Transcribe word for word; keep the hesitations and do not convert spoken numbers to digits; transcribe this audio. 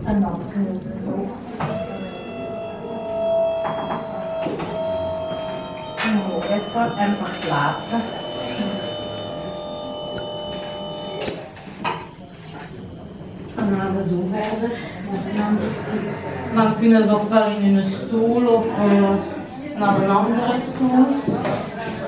En dan kunnen ze zo. Nog even en verplaatsen. En dan gaan we zo verder. Dan kunnen ze ofwel in een stoel of uh, naar een andere stoel.